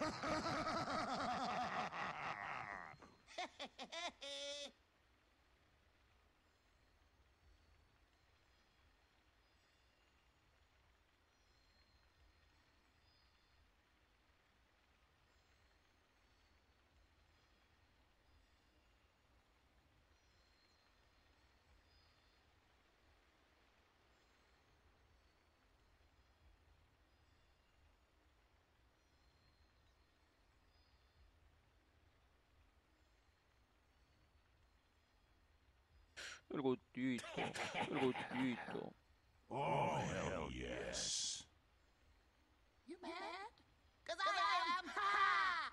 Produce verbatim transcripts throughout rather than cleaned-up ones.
그리고 뒤에 있다. 그리고 뒤에 있다. Oh, hell yes. You mad? Cause I am. Ha!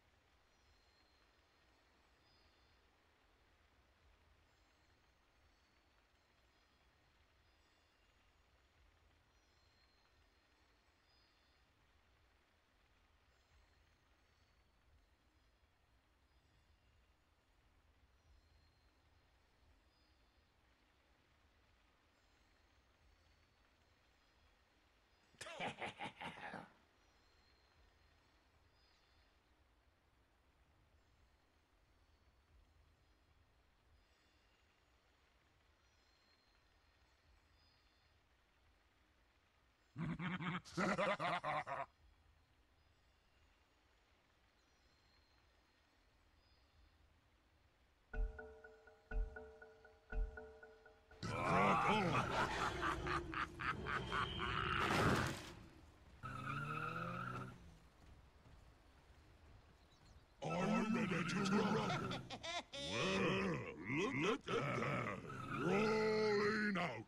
Are you ready to rumble? Well, look at that. Rolling out.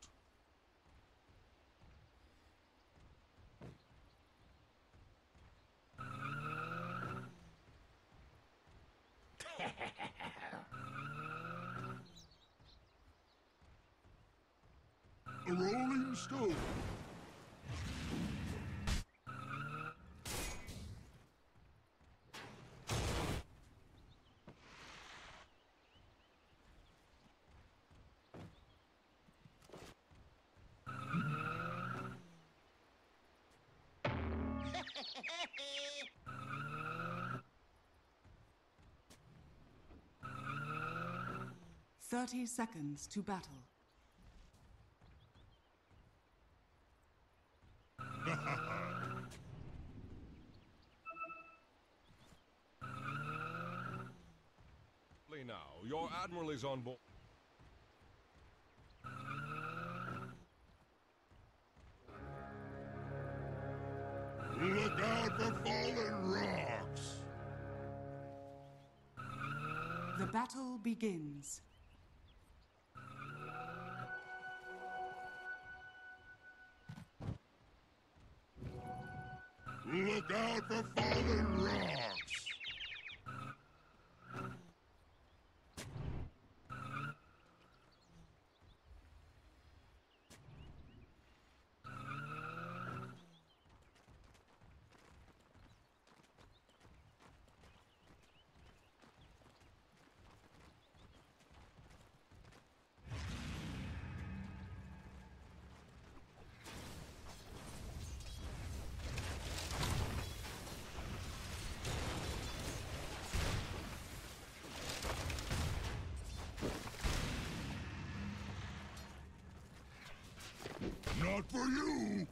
A rolling stone. Thirty seconds to battle. Now, your admiral is on board. Look out for fallen rocks! The battle begins. Look out for fallen rocks! Not for you!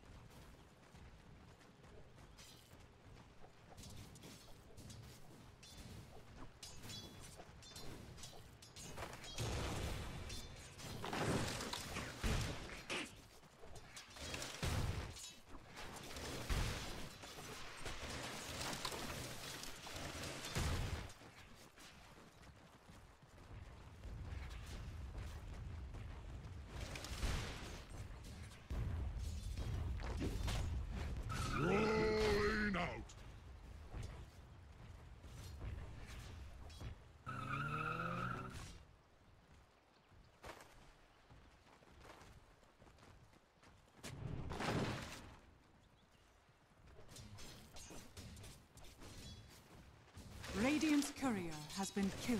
Rolling out! Radiant's courier has been killed.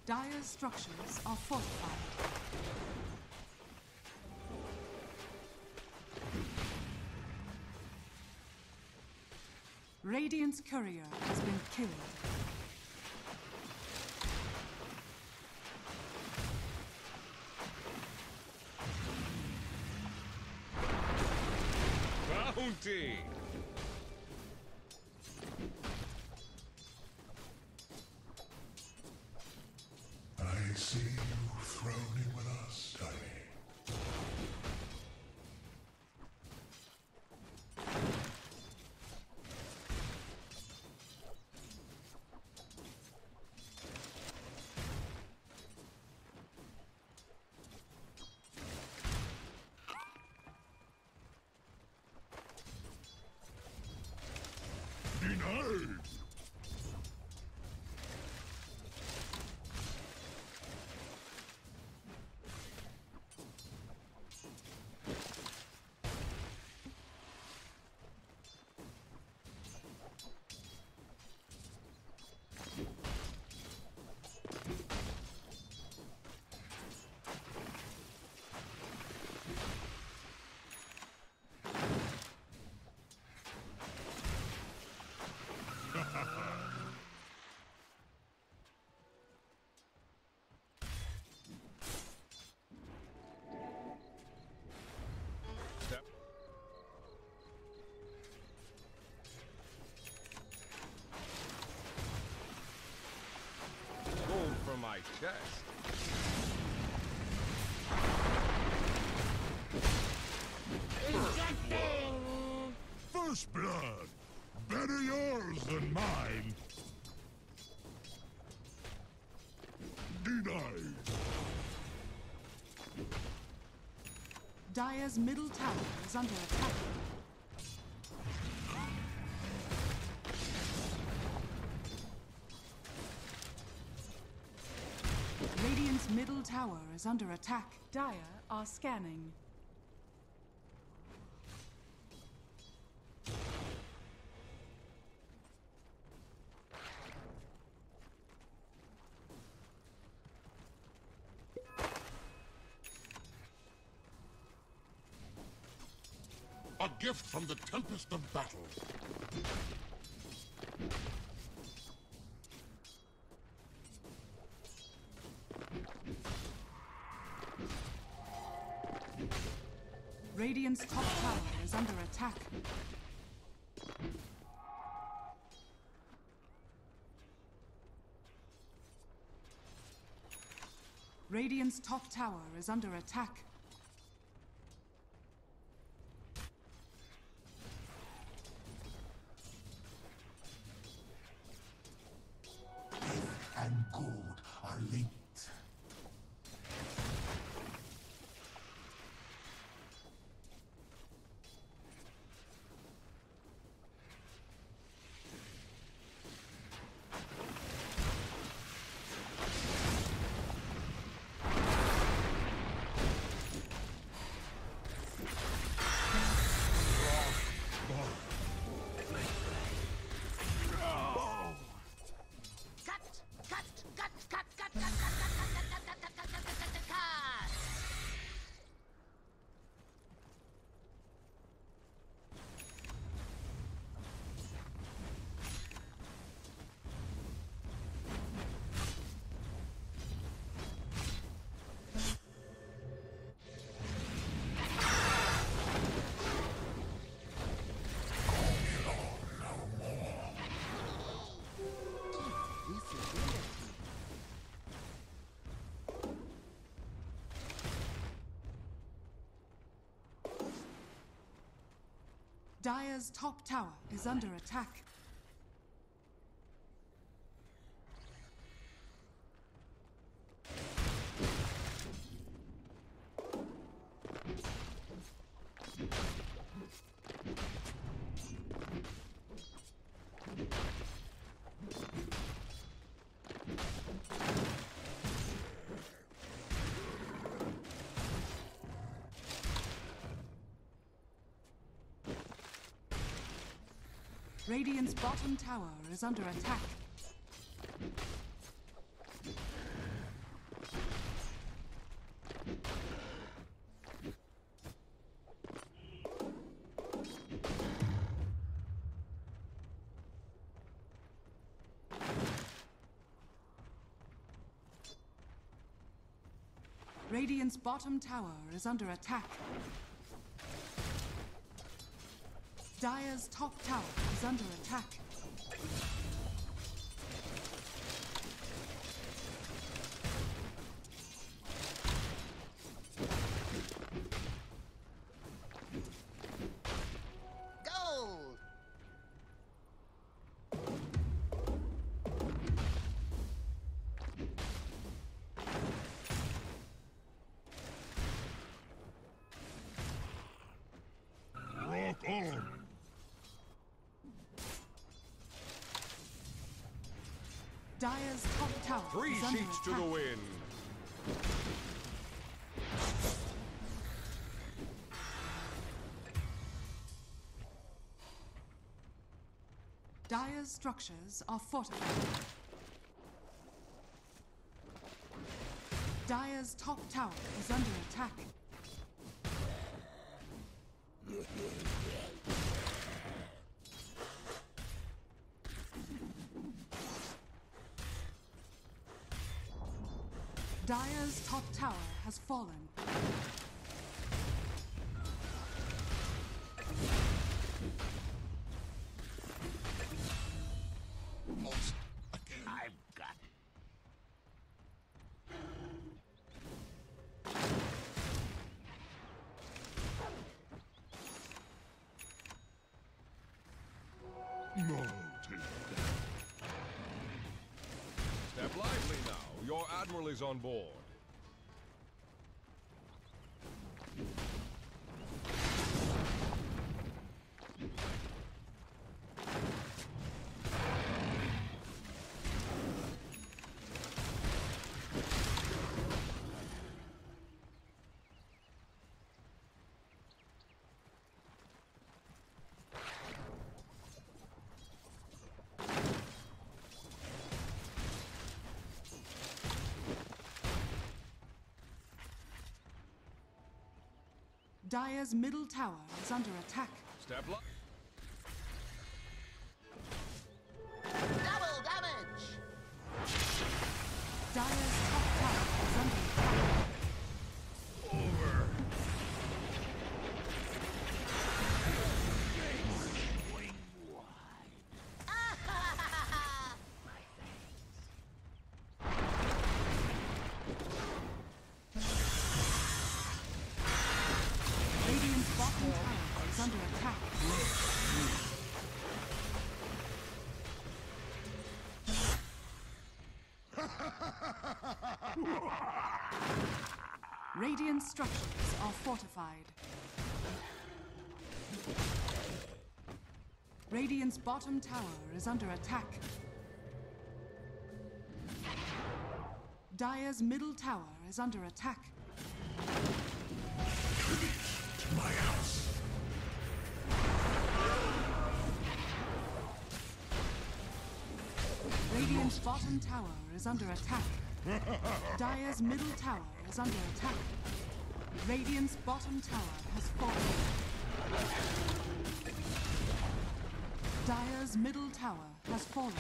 Dire's structures are fortified. Radiant's courier has been killed. Bounty! I see you thrown in with us, Tiny. Denied! Step. Gold from my chest. First blood! Better yours than mine! Denied! Dire's middle tower is under attack. Radiant's middle tower is under attack. Dire are scanning. A gift from the tempest of battle. Radiant's top tower is under attack. Radiant's top tower is under attack. And gold are linked. Cut! Cut! Cut! Cut! Cut! Cut! Cut! Cut! Cut! Cut! Cut! Cut! Cut! Cut! Cut! Dire's top tower is under attack. Radiant's bottom tower is under attack. Radiant's bottom tower is under attack. Dire's top tower is under attack. Gold! Rock on! Dire's top tower Three is under sheets to attack. the wind. Dire's structures are fortified. Dire's top tower is under attack. Dire's top tower has fallen. Lost again. I've got Noted. Step lively now. Your admiral is on board. Dire's middle tower is under attack. Step li- double damage! Dire's top tower is under attack. Over. Radiant's bottom tower is under attack. Radiant structures are fortified. Radiant's bottom tower is under attack. Dire's middle tower is under attack. To my house. Radiant's bottom tower is under attack. Dire's middle tower is under attack. Radiant's bottom tower has fallen. Dire's middle tower has fallen.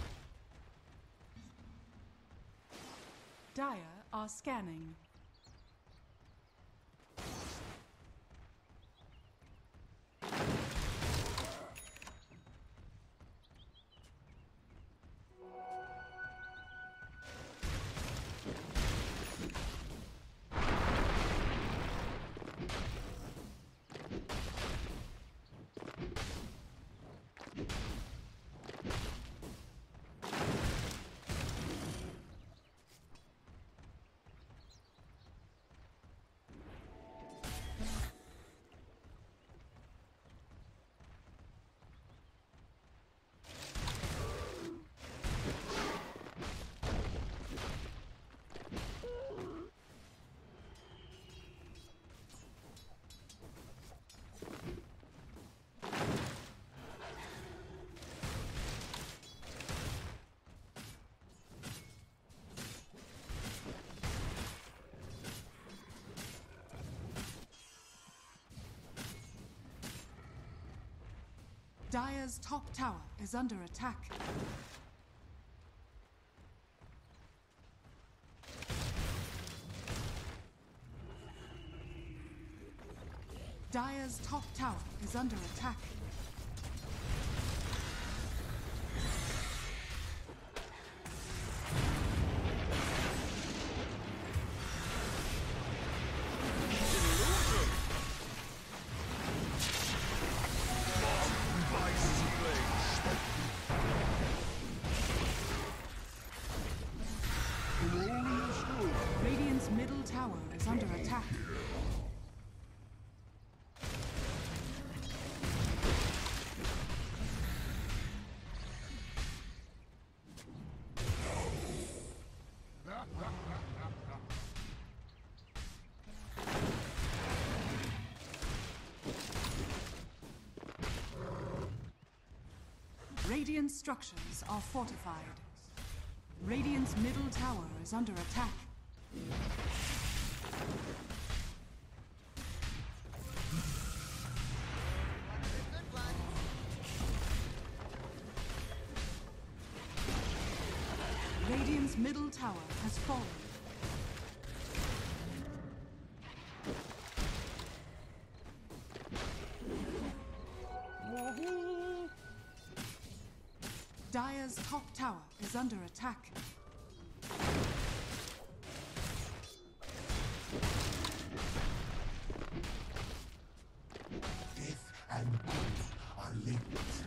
Dire are scanning. Dire's top tower is under attack. Dire's top tower is under attack. Radiant's middle tower is under attack. Radiant structures are fortified. Radiant's middle tower is under attack. Radiant's middle tower has fallen. Dire's top tower is under attack. Death and life are linked.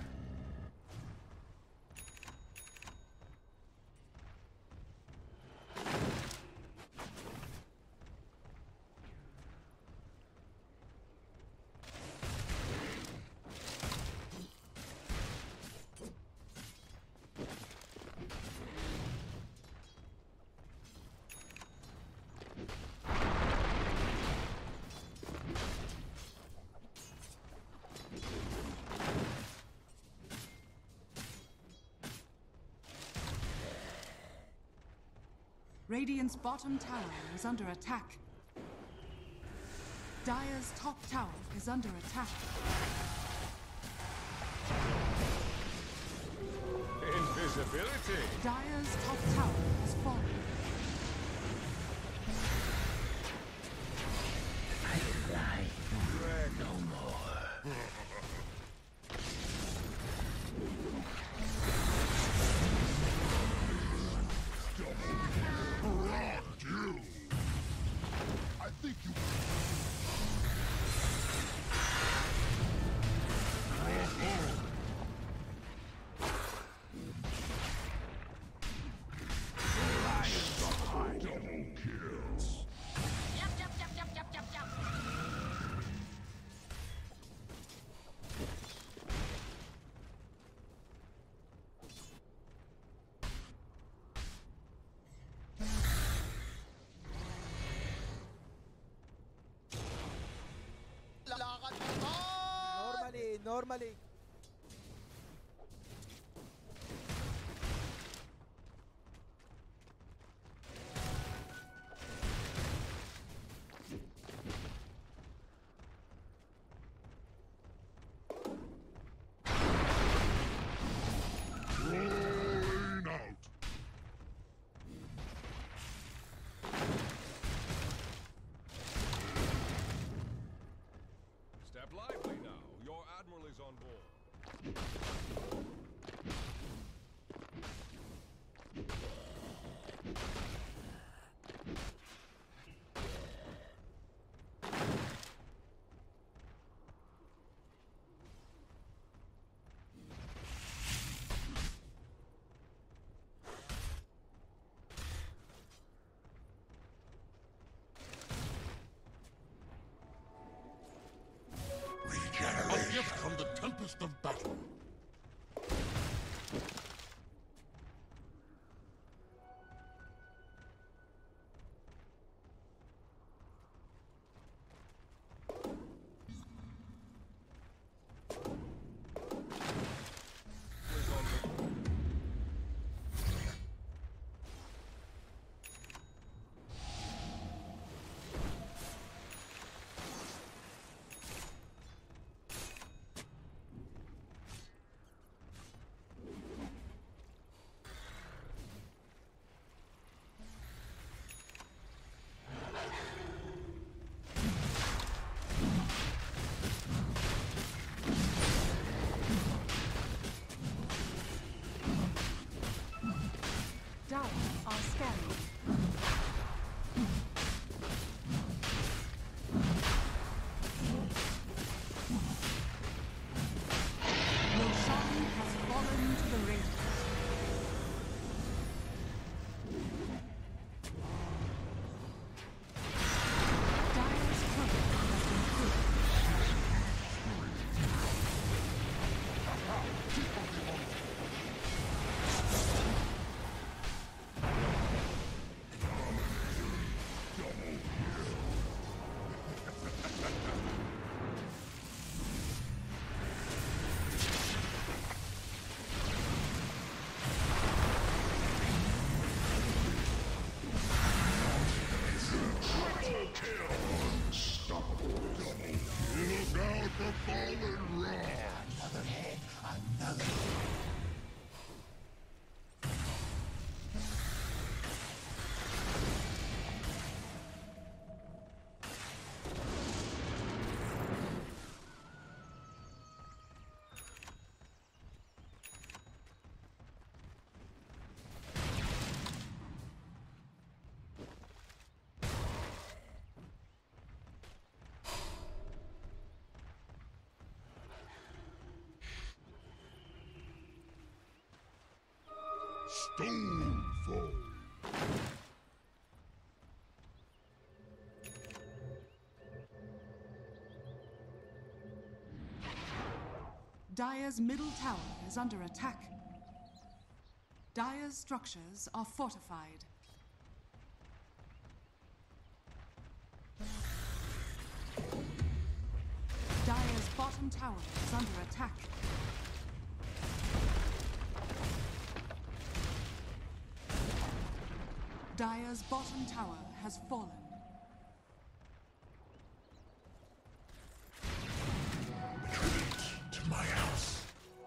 Radiant's bottom tower is under attack. Dire's top tower is under attack. Invisibility! Dire's top tower has fallen. I lie no more. Rocked you! I think you... Double kills. Yep, yep, yep, yep, yep, yep, yep. Normally, normally. Rolling out. Step lively now. Your admiral is on board. scanning. Roshan has fallen to the Radiant. Dire's turret has been killed. Look out for fallen rock! Another head, another. Stonefall. Dire's middle tower is under attack. Dire's structures are fortified. Dire's bottom tower is under attack. Dire's bottom tower has fallen. Retreat to my house.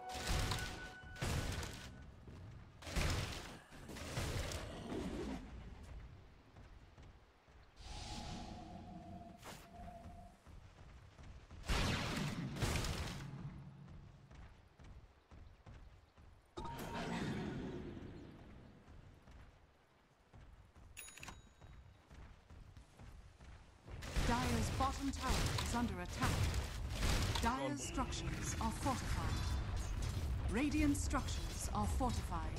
Dire's bottom tower is under attack. Dire's structures are fortified. Radiant structures are fortified.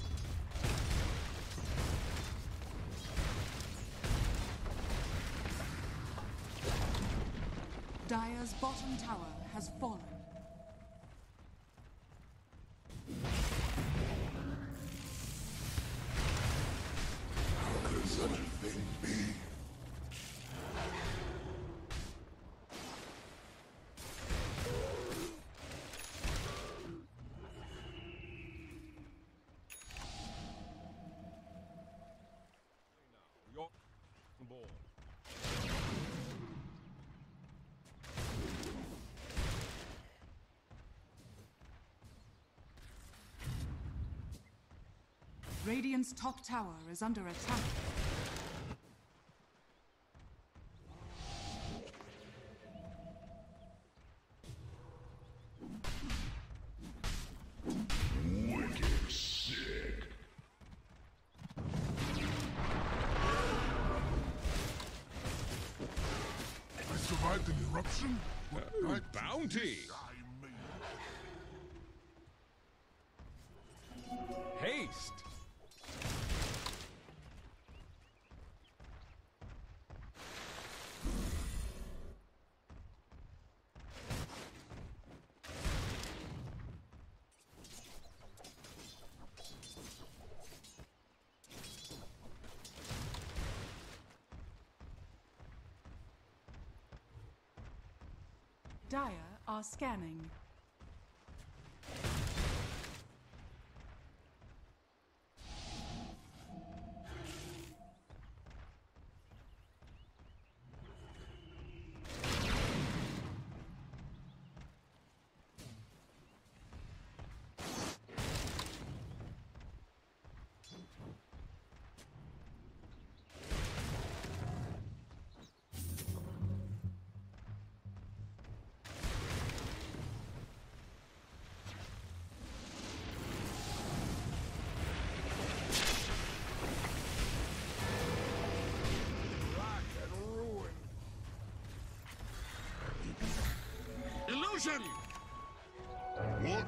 Dire's bottom tower has fallen. How could such a thing be? You're bored. Radiant's top tower is under attack. Wicked sick. I survived an eruption? What Oh, right bounty! I made. Haste! Dire are scanning. Confusion! What?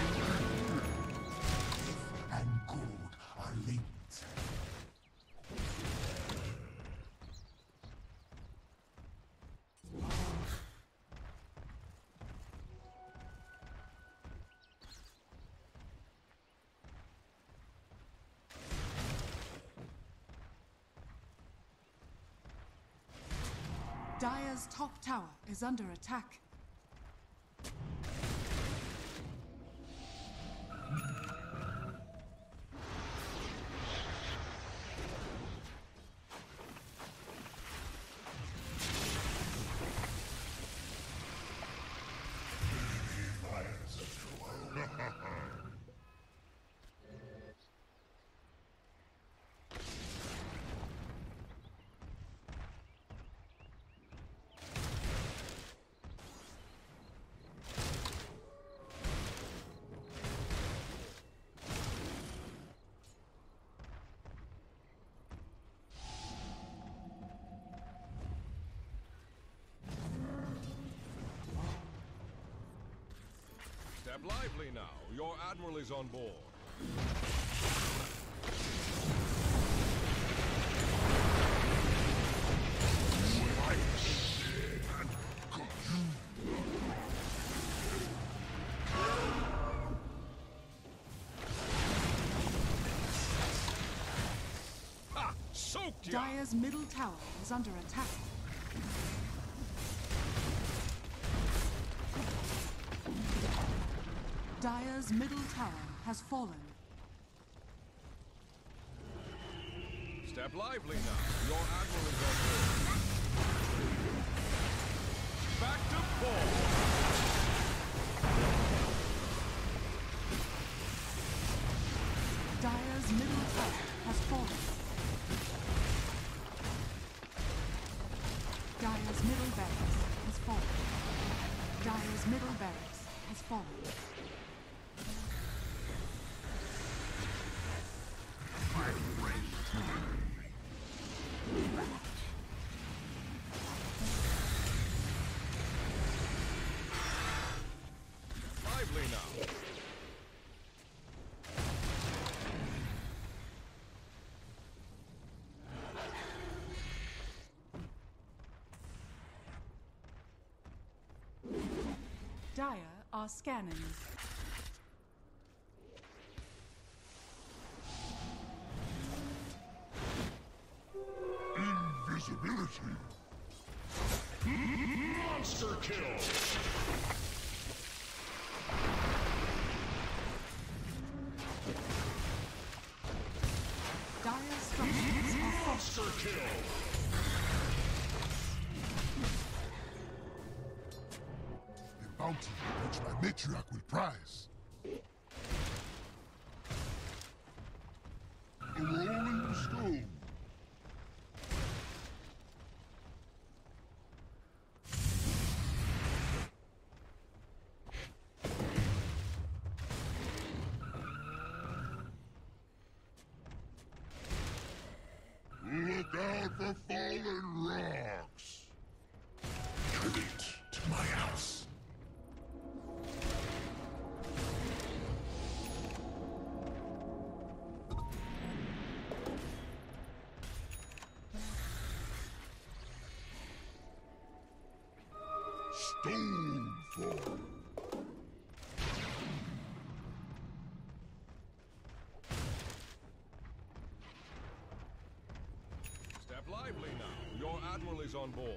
And good are linked. Dire's top tower is under attack. Step lively now. Your admiral is on board. Ha! Soaked ya! Dire's middle tower is under attack. Dire's middle tower has fallen. Step lively now. Your admiral is on board. Back to ball. Dire's middle tower has fallen. Dire's middle barracks has fallen. Dire's middle barracks has fallen. Lively now. Dire are scanning. Invisibility. Monster kill. Dire structures are forced. Monster kill. The bounty which my matriarch will prize. A rolling stone. Look out for fallen rocks! Tribute to my house. Stonefall. Step lively now. Your admiral is on board.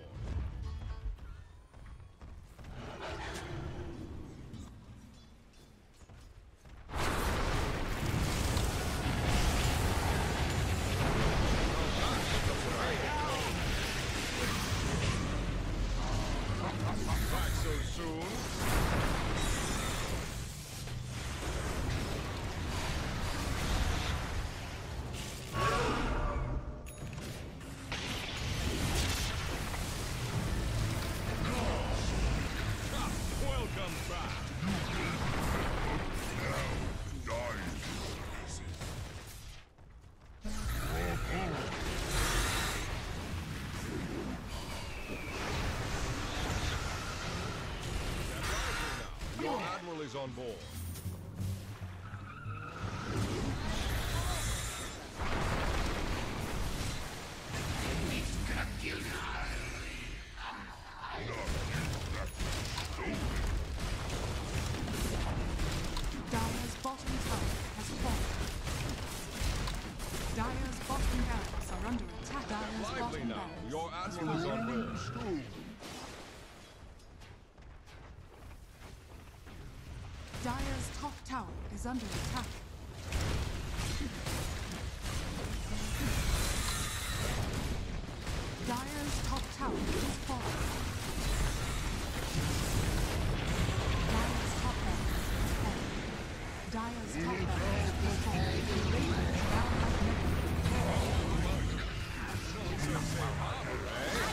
Back so soon. on board. Dire's bottom tower has fallen. Dire's bottom barracks are under attack. Dire's Lively bottom now. barracks. Your admiral is on board. Dire's top tower is under attack. Dire's top tower is falling. Dire's top barracks is falling. Dire's top barracks is falling. Radiant's down like Networth.